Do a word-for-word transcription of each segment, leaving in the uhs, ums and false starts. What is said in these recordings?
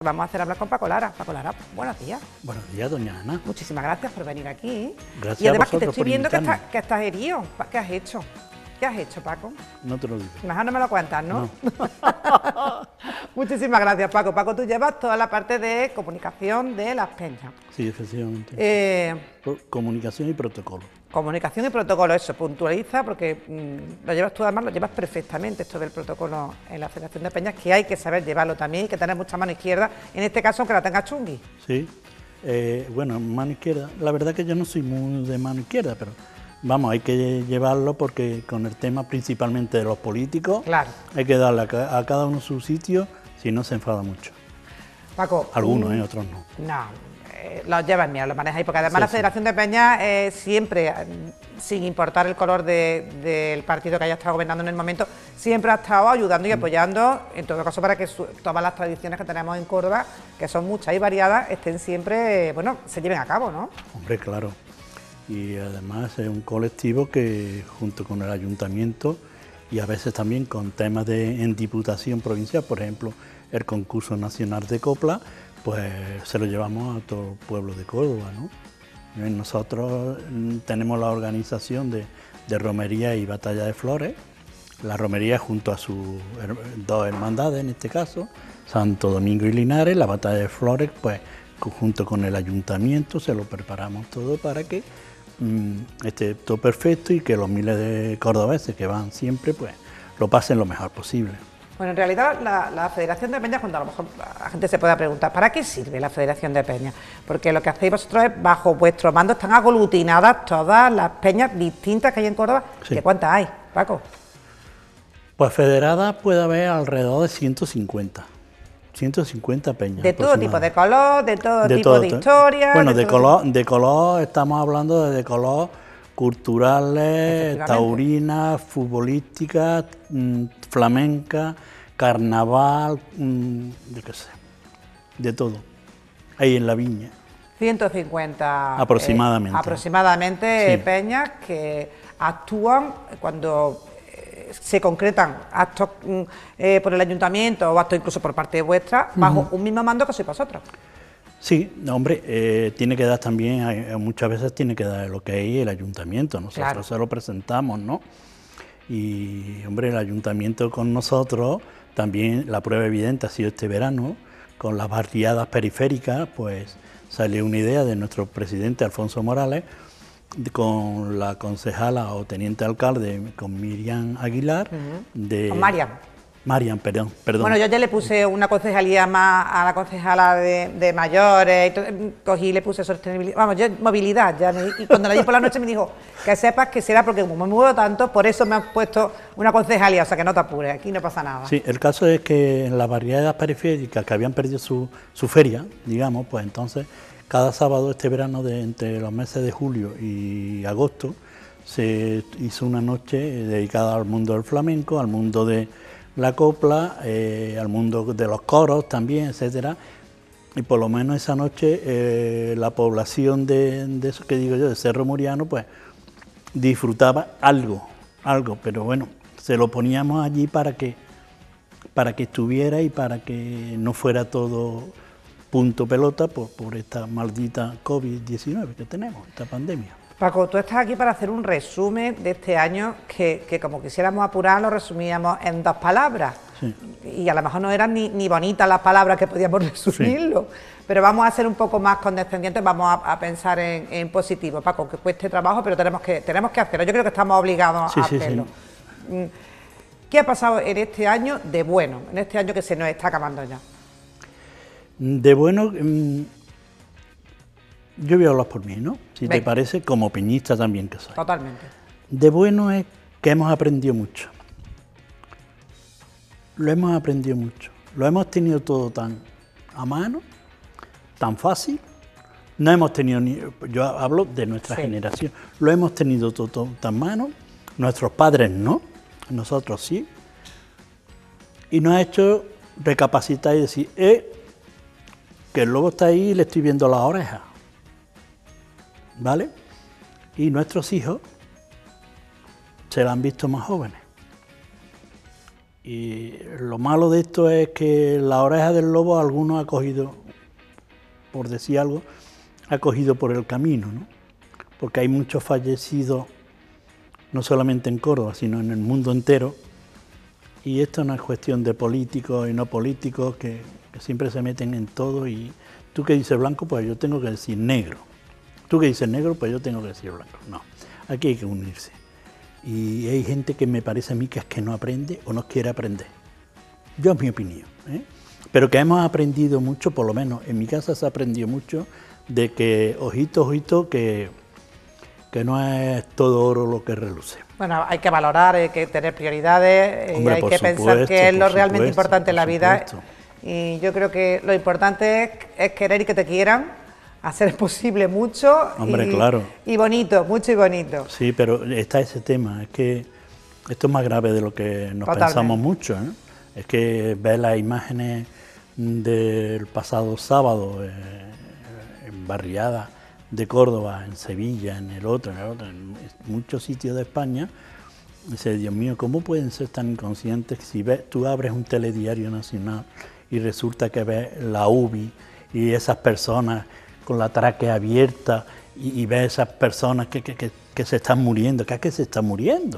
vamos a hacer hablar con Paco Lara. Paco Lara, buenos días. Buenos días, doña Ana. Muchísimas gracias por venir aquí. Gracias y además a que te vosotros estoy por viendo que invitarme. estás, que estás herido. ¿Qué has hecho? ¿Qué has hecho, Paco? No te lo digo. Mejor no me lo cuentas, ¿no? No. Muchísimas gracias, Paco. Paco, tú llevas toda la parte de comunicación de las peñas. Sí, efectivamente. Eh, Comunicación y protocolo. Comunicación y protocolo, eso, puntualiza, porque mmm, lo llevas tú, además lo llevas perfectamente, esto del protocolo en la Federación de Peñas, que hay que saber llevarlo también y que tener mucha mano izquierda, en este caso, aunque la tengas chungui. Sí, eh, bueno, mano izquierda, la verdad que yo no soy muy de mano izquierda, pero vamos, hay que llevarlo porque con el tema principalmente de los políticos, claro, hay que darle a, ca a cada uno su sitio, si no se enfada mucho. Paco. Algunos, um, eh, otros no. No. Los llevas, mira, los manejáis, porque además Sí, la sí. Federación de Peñas eh, siempre, sin importar el color de, del partido que haya estado gobernando en el momento, siempre ha estado ayudando y apoyando, en todo caso, para que su, todas las tradiciones que tenemos en Córdoba, que son muchas y variadas, estén siempre, bueno, se lleven a cabo, ¿no? Hombre, claro. Y además es un colectivo que, junto con el ayuntamiento, y a veces también con temas de en diputación provincial, por ejemplo, el concurso nacional de copla, pues se lo llevamos a todo el pueblo de Córdoba, ¿no? Nosotros tenemos la organización de, de romería y batalla de flores, la romería junto a sus dos hermandades, en este caso, Santo Domingo y Linares, la batalla de flores, pues junto con el ayuntamiento se lo preparamos todo para que mmm, esté todo perfecto y que los miles de cordobeses que van siempre, pues lo pasen lo mejor posible. Bueno, en realidad la, la Federación de Peñas, cuando a lo mejor la gente se pueda preguntar, ¿para qué sirve la Federación de Peñas? Porque lo que hacéis vosotros es, bajo vuestro mando, están aglutinadas todas las peñas distintas que hay en Córdoba. Sí. ¿Qué cuántas hay, Paco? Pues federadas puede haber alrededor de ciento cincuenta. ciento cincuenta peñas. De todo tipo de color, de todo de tipo todo, de historia. Bueno, de, de color, tipo. de color estamos hablando de, de color culturales, taurinas, futbolísticas, mmm, flamenca, carnaval, mmm, yo qué sé, de todo. Ahí en la viña. ciento cincuenta aproximadamente, eh, aproximadamente sí. peñas que actúan cuando eh, se concretan actos eh, por el ayuntamiento o actos incluso por parte vuestra, bajo uh-huh. un mismo mando que sois vosotros. Sí, hombre, eh, tiene que dar también, eh, muchas veces tiene que dar lo que hay el ayuntamiento, nosotros claro. se lo presentamos, ¿no? Y, hombre, el ayuntamiento con nosotros, también la prueba evidente ha sido este verano, con las barriadas periféricas, pues salió una idea de nuestro presidente Alfonso Morales, con la concejala o teniente alcalde, con Miriam Aguilar, uh-huh. de... Con Mariam. Mariam, perdón, perdón. Bueno, yo ya le puse una concejalía más a la concejala de, de mayores, y todo, cogí y le puse sostenibilidad, vamos, yo movilidad, ya me, y cuando la vi por la noche me dijo, que sepas que será porque como me muevo tanto, por eso me han puesto una concejalía, o sea que no te apures, aquí no pasa nada. Sí, el caso es que en las barriadas periféricas que habían perdido su, su feria, digamos, pues entonces cada sábado este verano, de entre los meses de julio y agosto, se hizo una noche dedicada al mundo del flamenco, al mundo de la copla, eh, al mundo de los coros también, etcétera, y por lo menos esa noche eh, la población de, de eso que digo yo, de Cerro Muriano, pues disfrutaba algo, algo, pero bueno, se lo poníamos allí para que, para que estuviera y para que no fuera todo punto pelota por, por esta maldita COVID diecinueve que tenemos, esta pandemia. Paco, tú estás aquí para hacer un resumen de este año que, que como quisiéramos apurar, lo resumíamos en dos palabras. Sí. Y a lo mejor no eran ni, ni bonitas las palabras que podíamos resumirlo, sí. Pero vamos a ser un poco más condescendientes, vamos a, a pensar en, en positivo. Paco, que cueste trabajo, pero tenemos que, tenemos que hacerlo. Yo creo que estamos obligados sí, a sí, hacerlo. Sí. ¿Qué ha pasado en este año de bueno, en este año que se nos está acabando ya? De bueno... Mmm... Yo voy a hablar por mí, ¿no? Si Venga. Te parece, como peñista también que soy. Totalmente. De bueno es que hemos aprendido mucho. Lo hemos aprendido mucho. Lo hemos tenido todo tan a mano, tan fácil. No hemos tenido ni... Yo hablo de nuestra sí. generación. Lo hemos tenido todo, todo tan a mano. Nuestros padres no, nosotros sí. Y nos ha hecho recapacitar y decir, eh, que el lobo está ahí y le estoy viendo las orejas. ¿Vale? Y nuestros hijos se la han visto más jóvenes. Y lo malo de esto es que la oreja del lobo algunos ha cogido, por decir algo, ha cogido por el camino, ¿no? Porque hay muchos fallecidos, no solamente en Córdoba, sino en el mundo entero. Y esto no es cuestión de políticos y no políticos, que, que siempre se meten en todo. Y tú que dices blanco, pues yo tengo que decir negro. Tú que dices negro, pues yo tengo que decir blanco. No, aquí hay que unirse. Y hay gente que me parece a mí que es que no aprende o no quiere aprender. Yo es mi opinión, ¿eh? Pero que hemos aprendido mucho, por lo menos en mi casa se ha aprendido mucho, de que ojito, ojito, que, que no es todo oro lo que reluce. Bueno, hay que valorar, hay que tener prioridades, Hombre, y hay por que supuesto, pensar qué es lo por realmente supuesto, importante en la por vida. supuesto. Y yo creo que lo importante es, es querer y que te quieran, hacer posible mucho. Hombre, y, claro. y bonito, mucho y bonito. Sí, pero está ese tema, es que esto es más grave de lo que nos Totalmente. pensamos mucho, ¿eh? Es que ver las imágenes del pasado sábado eh, en barriadas de Córdoba, en Sevilla, en el otro, en el otro, en muchos sitios de España, dice, Dios mío, ¿cómo pueden ser tan inconscientes si ves, tú abres un telediario nacional y resulta que ves la U B I y esas personas con la tráquea abierta y, y ves esas personas que, que, que, que se están muriendo, que es que se están muriendo?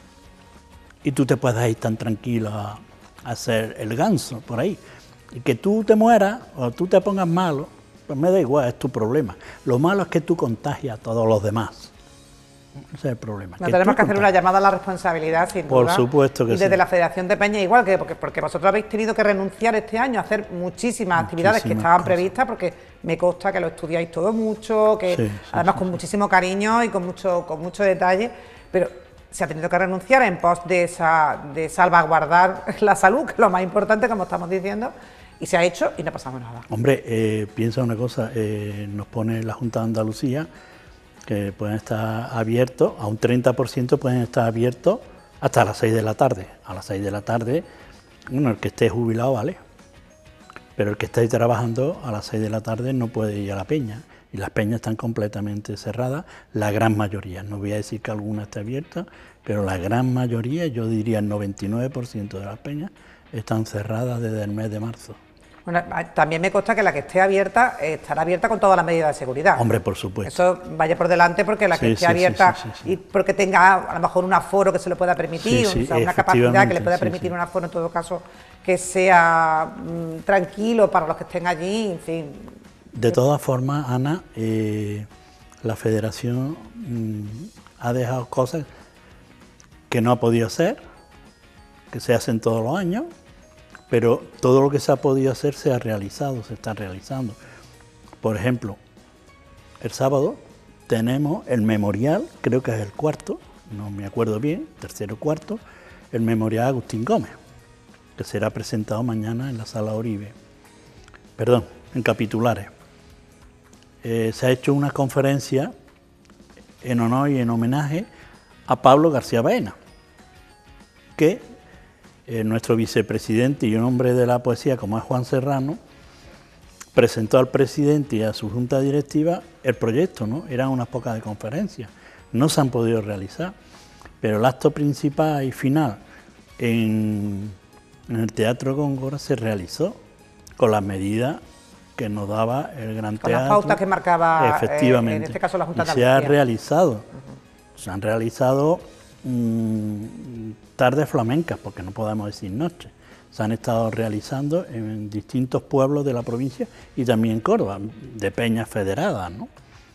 Y tú te puedes ir tan tranquilo a, a hacer el ganso por ahí. Y que tú te mueras o tú te pongas malo, pues me da igual, es tu problema. Lo malo es que tú contagias a todos los demás. Ese es el problema. No, tenemos que hacer una llamada a la responsabilidad, sin duda. Por supuesto que sí. Y desde sí. la Federación de Peña igual, que porque, porque vosotros habéis tenido que renunciar este año a hacer muchísimas, muchísimas actividades que estaban cosas. previstas, porque me consta que lo estudiáis todo mucho, que sí, sí, además sí, con sí. muchísimo cariño y con mucho, con mucho detalle, pero se ha tenido que renunciar en pos de, esa, de salvaguardar la salud, que es lo más importante, como estamos diciendo, y se ha hecho y no pasamos nada. Hombre, eh, piensa una cosa, eh, nos pone la Junta de Andalucía que pueden estar abiertos, a un treinta por ciento pueden estar abiertos hasta las seis de la tarde. A las seis de la tarde, bueno, el que esté jubilado vale, pero el que esté trabajando a las seis de la tarde no puede ir a la peña, y las peñas están completamente cerradas, la gran mayoría, no voy a decir que alguna esté abierta, pero la gran mayoría, yo diría el noventa y nueve por ciento de las peñas, están cerradas desde el mes de marzo. Bueno, también me consta que la que esté abierta estará abierta con todas las medidas de seguridad. Hombre, por supuesto. Eso vaya por delante, porque la que sí, esté sí, abierta sí, sí, sí, sí. y porque tenga a lo mejor un aforo que se lo pueda permitir, sí, sí, o sea, una capacidad que le pueda sí, permitir sí. un aforo en todo caso que sea mmm, tranquilo para los que estén allí, en fin. De todas formas, Ana, eh, la Federación mmm, ha dejado cosas que no ha podido hacer, que se hacen todos los años, pero todo lo que se ha podido hacer se ha realizado, se está realizando. Por ejemplo, el sábado tenemos el memorial, creo que es el cuarto, no me acuerdo bien, tercero o cuarto, el memorial Agustín Gómez, que será presentado mañana en la Sala Oribe. Perdón, en Capitulares. Eh, se ha hecho una conferencia en honor y en homenaje a Pablo García Baena, que Eh, nuestro vicepresidente y un hombre de la poesía como es Juan Serrano, presentó al presidente y a su junta directiva el proyecto, ¿no? Eran unas pocas de conferencias, no se han podido realizar, pero el acto principal y final en, en el Teatro Góngora se realizó con las medidas que nos daba el Gran con Teatro. Con las pautas que marcaba, efectivamente, eh, en este caso, la Junta de Andalucía. Andalucía. Se ha realizado, uh-huh. se han realizado mmm, tardes flamencas, porque no podemos decir noches. Se han estado realizando en distintos pueblos de la provincia y también en Córdoba, de peñas federadas, ¿no?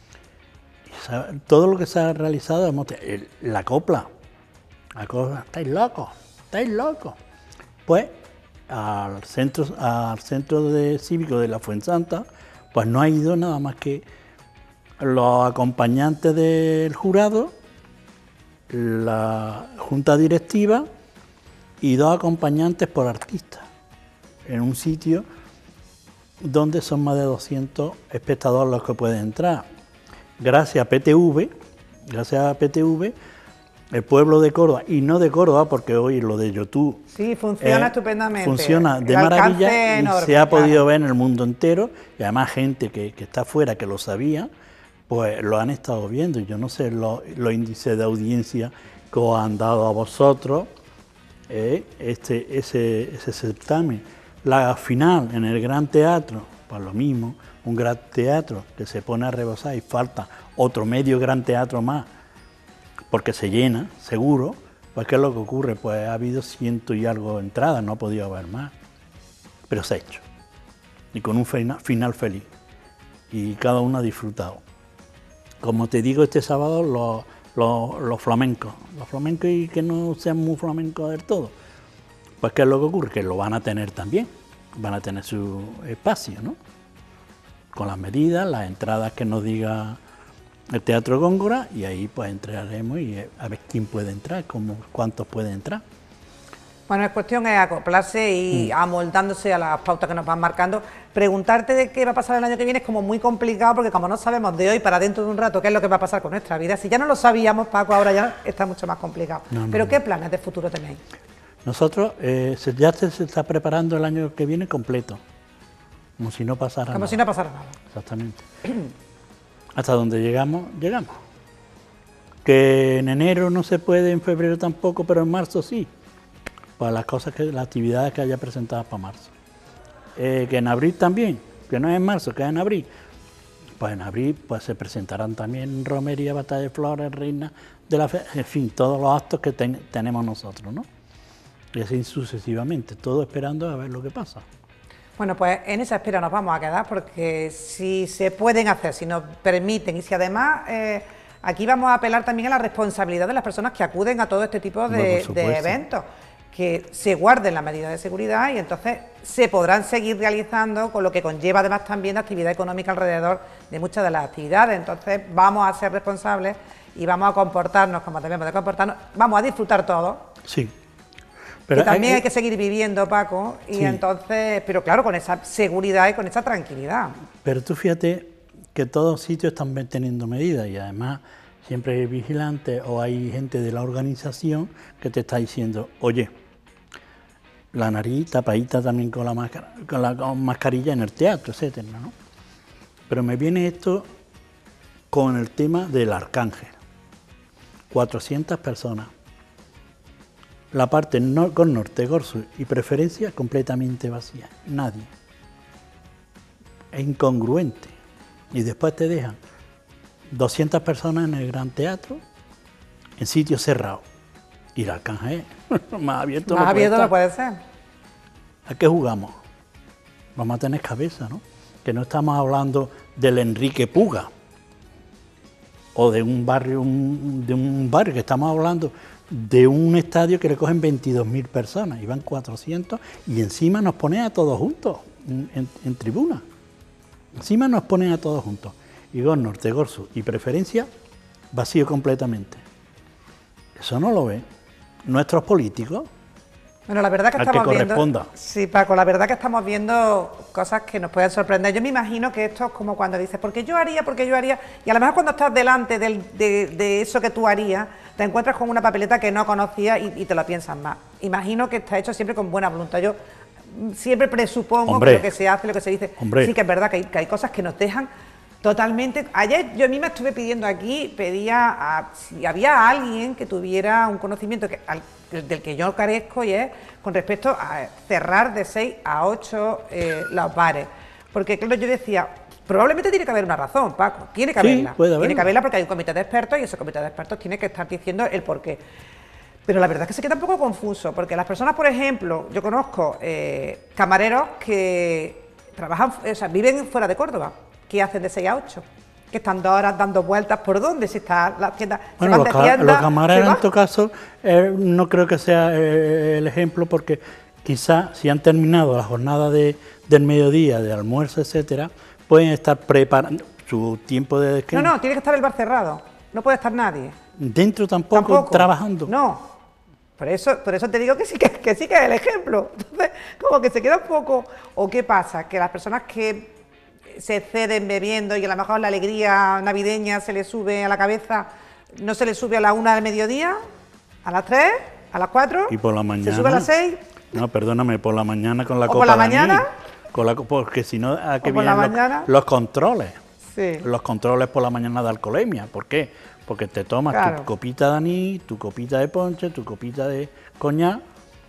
Y todo lo que se ha realizado, la copla, la copla, estáis locos, estáis locos. Pues al centro, al centro de cívico de la Fuensanta, pues no ha ido nada más que los acompañantes del jurado, la junta directiva y dos acompañantes por artista, en un sitio donde son más de doscientos espectadores los que pueden entrar. Gracias a P T V, gracias a P T V, el pueblo de Córdoba, y no de Córdoba, porque hoy lo de YouTube sí, funciona eh, estupendamente. Funciona de el maravilla y enorme, se ha podido claro. ver en el mundo entero, y además gente que, que está afuera, que lo sabía, pues lo han estado viendo. Yo no sé los lo índices de audiencia que os han dado a vosotros eh, este, ese, ese certamen. La final en el Gran Teatro, pues lo mismo, un gran teatro que se pone a rebosar y falta otro medio gran teatro más, porque se llena, seguro. Pues ¿qué es lo que ocurre? Pues ha habido ciento y algo de entradas, no ha podido haber más, pero se ha hecho, y con un final, final feliz, y cada uno ha disfrutado. Como te digo, este sábado los, los, los flamencos, los flamencos y que no sean muy flamencos del todo, pues ¿qué es lo que ocurre? Que lo van a tener también, van a tener su espacio, ¿no? Con las medidas, las entradas que nos diga el Teatro Góngora, y ahí pues entraremos y a ver quién puede entrar, cómo, cuántos pueden entrar. Bueno, la cuestión es acoplarse y mm. amoldándose a las pautas que nos van marcando. Preguntarte de qué va a pasar el año que viene es como muy complicado, porque como no sabemos de hoy para dentro de un rato qué es lo que va a pasar con nuestra vida, si ya no lo sabíamos, Paco, ahora ya está mucho más complicado. No, no, Pero ¿qué no. planes de futuro tenéis? Nosotros eh, ya se, se está preparando el año que viene completo, como si no pasara como nada. Como si no pasara nada. Exactamente. Hasta donde llegamos, llegamos. Que en enero no se puede, en febrero tampoco, pero en marzo sí. Para las cosas que, las actividades que haya presentadas para marzo. Eh, que en abril también, que no es en marzo, que es en abril. Pues en abril pues se presentarán también romería, batalla de flores, reina de la fe, en fin, todos los actos que ten, tenemos nosotros, ¿no? Y así sucesivamente, todo esperando a ver lo que pasa. Bueno, pues en esa espera nos vamos a quedar, porque si se pueden hacer, si nos permiten, y si además eh, aquí vamos a apelar también a la responsabilidad de las personas que acuden a todo este tipo de, bueno, de eventos, que se guarden las medidas de seguridad y entonces se podrán seguir realizando, con lo que conlleva además también la actividad económica alrededor de muchas de las actividades. Entonces vamos a ser responsables y vamos a comportarnos como debemos de comportarnos, vamos a disfrutar todos. Sí. Pero que también hay, hay que seguir viviendo, Paco, y sí. entonces, pero claro, con esa seguridad y con esa tranquilidad. Pero tú fíjate que todos sitios están teniendo medidas y además siempre hay vigilantes o hay gente de la organización que te está diciendo, oye, la nariz tapadita también con la, máscara, con la con mascarilla en el teatro, etcétera, ¿no? Pero me viene esto con el tema del Arcángel. cuatrocientas personas. La parte no, con norte, sur y preferencia completamente vacía, nadie. Es incongruente. Y después te dejan doscientas personas en el Gran Teatro, en sitios cerrados. Y el Arcángel más abierto, más no, abierto no puede ser. ¿A qué jugamos? Vamos a tener cabeza, ¿no? Que no estamos hablando del Enrique Puga o de un barrio, un, de un barrio, que estamos hablando de un estadio que le cogen veintidós mil personas, y van cuatrocientos, y encima nos ponen a todos juntos, en, en, en tribuna. Encima nos ponen a todos juntos. Y Gor Norte, Gor Sur y preferencia, vacío completamente. Eso no lo ven nuestros políticos. Bueno, la verdad que estamos que corresponda. viendo... Sí, Paco, la verdad que estamos viendo cosas que nos pueden sorprender. Yo me imagino que esto es como cuando dices, porque yo haría, porque yo haría... Y a lo mejor cuando estás delante del, de, de eso que tú harías, te encuentras con una papeleta que no conocías y, y te lo piensas más. Imagino que está hecho siempre con buena voluntad. Yo siempre presupongo hombre, que lo que se hace, lo que se dice... Hombre. Sí que es verdad que hay, que hay cosas que nos dejan totalmente... Ayer yo misma estuve pidiendo aquí, pedía a, si había alguien que tuviera un conocimiento que... Al, del que yo carezco, y es con respecto a cerrar de seis a ocho eh, los bares. Porque claro, yo decía, probablemente tiene que haber una razón, Paco, tiene que haberla. Sí, puede tiene que haberla porque hay un comité de expertos y ese comité de expertos tiene que estar diciendo el porqué. Pero la verdad es que se queda un poco confuso, porque las personas, por ejemplo, yo conozco eh, camareros que trabajan, o sea, viven fuera de Córdoba, que hacen de seis a ocho. Que están dos horas dando vueltas por dónde, si está la tienda, bueno, se los, ca los camareros en todo caso eh, no creo que sea eh, el ejemplo, porque quizá si han terminado la jornada de, del mediodía, de almuerzo, etcétera, pueden estar preparando su tiempo de descanso. No, no, tiene que estar el bar cerrado, no puede estar nadie. Dentro tampoco, tampoco. Trabajando. No, por eso, por eso te digo que sí que, que sí que es el ejemplo. Entonces, como que se queda un poco, o qué pasa, que las personas que se exceden bebiendo y a lo mejor la alegría navideña se le sube a la cabeza, no se le sube a la una del mediodía, a las tres, a las cuatro, y por la mañana, se sube a las seis. No, perdóname, por la mañana con la ¿O copa por la de mañana? Con la, porque si no, ¿a qué vienen los, mañana? los controles? Sí. Los controles por la mañana de alcoholemia. ¿Por qué? Porque te tomas claro. tu copita de anís, tu copita de ponche, tu copita de coñac,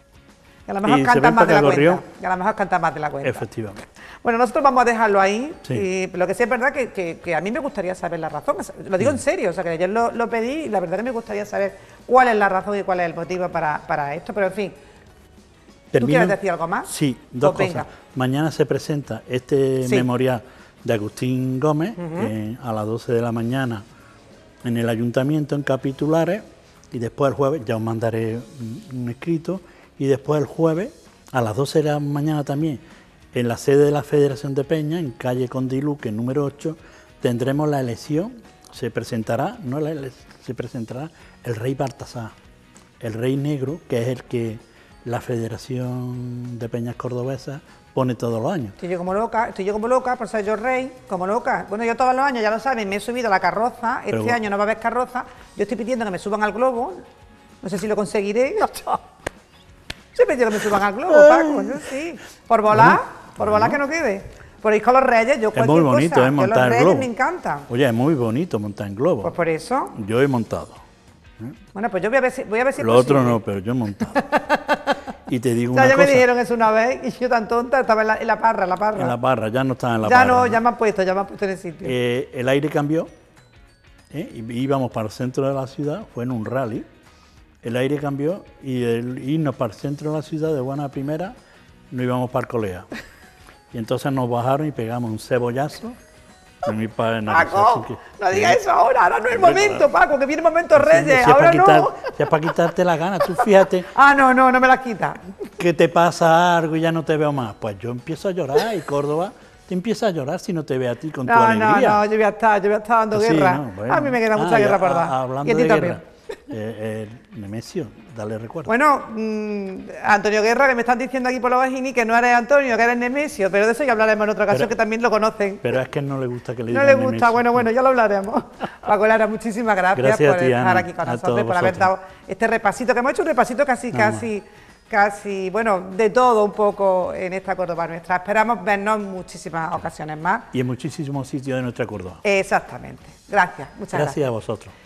Y a lo mejor Y se cantas ven más de la para cuenta. Gorrión. Y a lo mejor cantas más de la cuenta. Efectivamente. Bueno, nosotros vamos a dejarlo ahí. Sí. Y lo que sí es verdad que, que, que a mí me gustaría saber la razón. Lo digo en serio, o sea, que ayer lo, lo pedí y la verdad que me gustaría saber cuál es la razón y cuál es el motivo para, para esto. Pero en fin, ¿tú Termino. quieres decir algo más? Sí, dos Pues cosas. venga. Mañana se presenta este Sí. memorial de Agustín Gómez Ujú. eh, a las doce de la mañana en el ayuntamiento en Capitulares, y después el jueves ya os mandaré un, un escrito, y después el jueves a las doce de la mañana también en la sede de la Federación de Peña, en calle Condiluque número ocho, tendremos la elección. Se presentará, no la ele- se presentará el rey Baltasar, el rey negro, que es el que la Federación de Peñas Cordobesas pone todos los años. Estoy yo como loca, estoy yo como loca por ser yo rey, como loca. Bueno, yo todos los años, ya lo saben, me he subido a la carroza. Este Pero- año no va a haber carroza. Yo estoy pidiendo que me suban al globo. No sé si lo conseguiré. Estoy pidiendo que me suban al globo, Paco. Yo sí. Por volar, por volar que no quede. Por ir con los reyes, yo Es cualquier muy bonito, cosa. es Yo montar los en reyes globo. me encantan. Oye, es muy bonito montar en globo. Pues por eso. Yo he montado. Bueno, pues yo voy a ver si, voy a ver si es Lo otro posible. no, pero yo he montado. Y te digo O sea, una ya me cosa, dijeron eso una vez y yo tan tonta estaba en la, en la parra, en la parra. en la barra, ya no está en la ya barra. no, ya me han puesto, ya me han puesto en el sitio. Eh, el aire cambió, ¿eh? Y íbamos para el centro de la ciudad, fue en un rally, el aire cambió y el irnos para el centro de la ciudad de buena primera, no íbamos para Colea. Y entonces nos bajaron y pegamos un cebollazo en mi padre. Paco, no digas eso ahora, ahora no es el momento, Paco, que viene el momento Reyes, Si es ahora para quitar, no. si es para quitarte la gana, tú fíjate Ah, no, no, no me las quita. que te pasa algo y ya no te veo más. Pues yo empiezo a llorar y Córdoba te empieza a llorar si no te ve a ti con tu No, no, alegría. no, yo voy a estar, yo voy a estar dando Sí, guerra. no, bueno. A mí me queda mucha Ah, guerra ya, por a- dar. Hablando Y a ti de también. guerra, eh, eh, Nemesio, dale recuerdo. Bueno, mmm, Antonio Guerra, que me están diciendo aquí por los bajini que no eres Antonio, que eres Nemesio, pero de eso ya hablaremos en otra ocasión, Pero- que también lo conocen. Pero es que no le gusta que le No digan le gusta, Nemesio. bueno, bueno, ya lo hablaremos. Paco Lara, muchísimas gracias, Gracias a por ti, estar Ana, aquí con a nosotros, todos por haber vosotros. dado este repasito, que hemos hecho un repasito casi, Nada casi, casi, bueno, de todo un poco en esta Córdoba nuestra. Esperamos vernos en muchísimas ocasiones más. Y en muchísimos sitios de nuestra Córdoba. Exactamente. Gracias, muchas gracias. Gracias a vosotros.